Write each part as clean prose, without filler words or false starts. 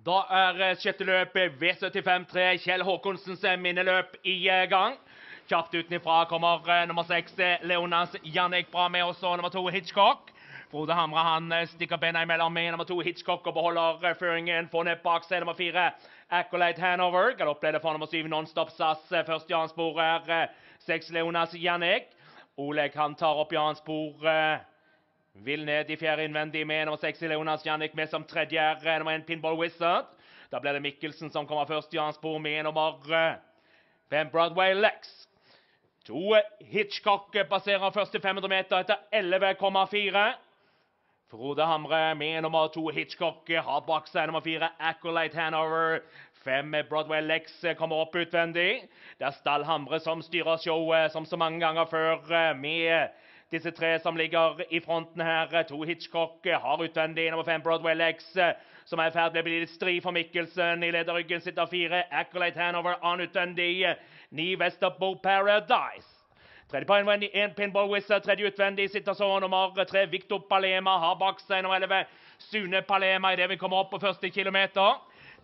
Da sjette løpet V75-3 Kjell Håkonsens minneløp i gang. Kjapt utenifra kommer nummer 6 Leonas Jannik bra med oss, og nummer 2 Hitchcock. Frode Hamre han stikker bena imellom med nummer 2 Hitchcock og beholder føringen. Får ned bak seg nummer 4 Accolade Hanover. Galoppleder for nummer 7 Non-Stop SAS. Først Janspor 6 Leonas Jannik. Oleg han tar opp Janspor. Vil ned i fjerde innvendig med nummer 6 Leonas Jannik med som tredje nummer 1 Pinball Wizard. Da blir det Mikkelsen som kommer først. Janspor med nummer 5 Broadway Lex. 2 Hitchcock passerer første 500 meter etter 11,4. Frode Hamre med nummer 2 Hitchcock har bak seg nummer 4 Accolade Hanover. 5 Broadway Lex kommer opp utvendig. Det er Stall Hamre som styrer showet som så mange ganger før med disse 3 som ligger i fronten her. 2 Hitchcock har utvendig nummer 5 Broadway Lex som er ferdig å bli litt stri for Mikkelsen. I lederryggen sitter 4 Accolade Hanover an utvendig. 9 Westerbo Paradise. Tredje på innvendig 1 Pinball Wizard. Tredje utvendig sitter så nummer 3 Victor Palema. Har bak seg nummer 11 Sune Palema i det vi kommer opp på første kilometer.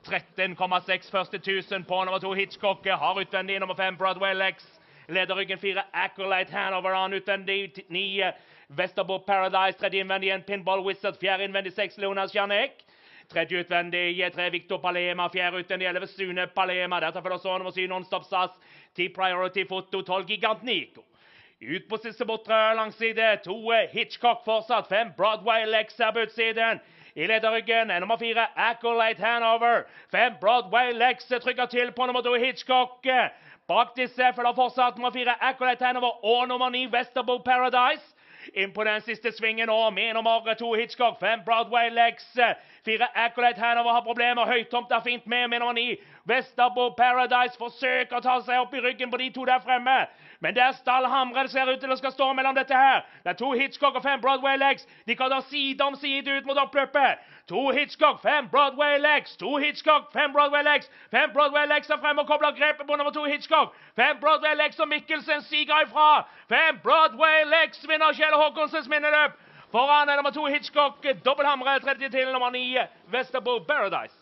13,6 første 1000 på nummer 2 Hitchcock. Har utvendig nummer 5 Broadway Lex. Lederryggen 4 Accolade Hanover an utvendig. 9 Westerbo Paradise. Tredje innvendig 1 Pinball Wizard. Fjerde innvendig 6 Leonas Jannik. Tredje utvendig 3 Victor Palema. Fjerde utvendig 11 Sune Palema. Dette følger så nummer 7 Non-Stop SAS. 10 Priority Foto. 12 Gigant Nico. Ut på siste bortre langside. 2 Hitchcock fortsatt. 5 Broadway Lex her på utsiden. I lederryggen nummer 4 Accolade Hanover. 5 Broadway Lex trykker til på nummer 2 Hitchcock. Bak disse følger fortsatt nummer 4 Accolade Hanover og nummer 9 Westerbo Paradise. Inn på den siste svingen nå med nummer 2 Hitchcock. 5 Broadway Lex. 4 Accolade Hanover har problemer. Høytomt er fint med nummer 9 Westerbo Paradise. Forsøker å ta seg opp i ryggen på de 2 der fremme. Men det er Stall Hamre det ser ut til å skal stå mellom dette her. Det er 2 Hitchcock og 5 Broadway Lex. De kan da side om side ut mot oppløpet. 2 Hitchcock, 5 Broadway Lex. 2 Hitchcock, 5 Broadway Lex. 5 Broadway Lex er frem og kobler grepet på nummer 2 Hitchcock. 5 Broadway Lex og Mikkelsen siger ifra. 5 Broadway Lex vinner Kjell Håkonsens minneløp. Foran er nummer 2 Hitchcock, dobbelthamre, tredje til nummer 9 Westerbo Paradise.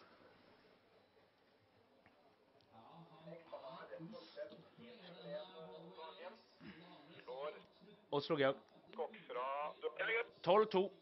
Oslo Georg. 12-2.